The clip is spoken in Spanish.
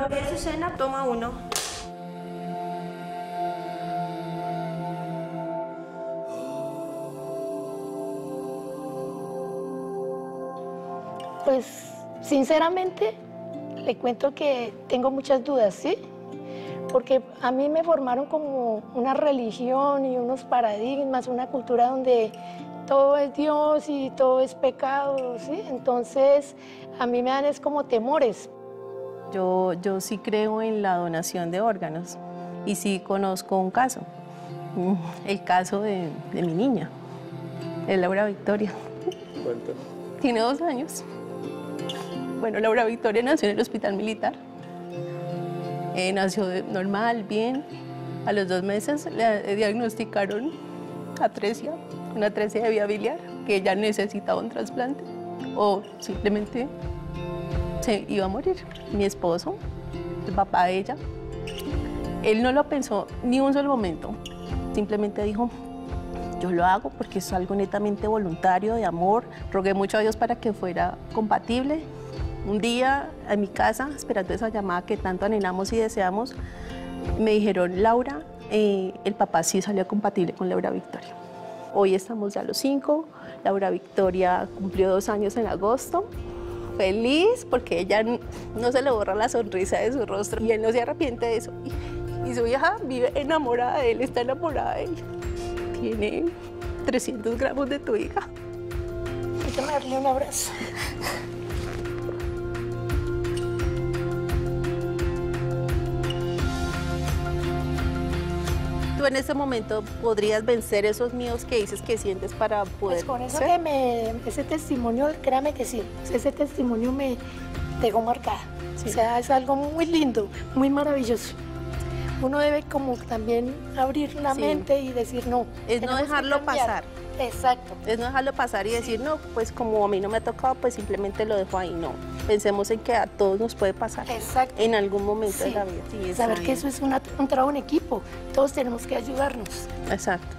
de Azucena, toma 1. Pues, sinceramente, le cuento que tengo muchas dudas, ¿sí? Porque a mí me formaron como una religión y unos paradigmas, una cultura donde todo es Dios y todo es pecado, ¿sí? Entonces, a mí me dan es como temores. Yo sí creo en la donación de órganos y sí conozco un caso, el caso de mi niña, de Laura Victoria. Cuéntanos. Tiene 2 años. Bueno, Laura Victoria nació en el hospital militar. Nació normal, bien. A los 2 meses le diagnosticaron atresia, una atresia de vía biliar, que ella necesitaba un trasplante o simplemente se iba a morir. Mi esposo, el papá de ella, él no lo pensó ni un solo momento. Simplemente dijo, yo lo hago porque es algo netamente voluntario, de amor. Rogué mucho a Dios para que fuera compatible. Un día en mi casa, esperando esa llamada que tanto anhelamos y deseamos, me dijeron, Laura, el papá sí salió compatible con Laura Victoria. Hoy estamos ya a los 5, Laura Victoria cumplió 2 años en agosto. Feliz porque ella no se le borra la sonrisa de su rostro y él no se arrepiente de eso. Y su hija vive enamorada de él, está enamorada de él. Tiene 300 gramos de tu hija. Déjame darle un abrazo. ¿Tú en este momento podrías vencer esos miedos que dices que sientes para poder Pues con eso ser? ese testimonio, créame que sí, ese testimonio me dejó marcada. Sí. O sea, es algo muy lindo, muy maravilloso. Uno debe como también abrir la Sí. mente y decir no. Es no tenemos que dejarlo cambiar. pasar. Exacto. Es no dejarlo pasar y decir, no, pues como a mí no me ha tocado, pues simplemente lo dejo ahí. No, pensemos en que a todos nos puede pasar Exacto. en algún momento de Sí. la vida. Sí, está Saber que bien. eso es un trabajo en equipo. Todos tenemos que ayudarnos. Exacto.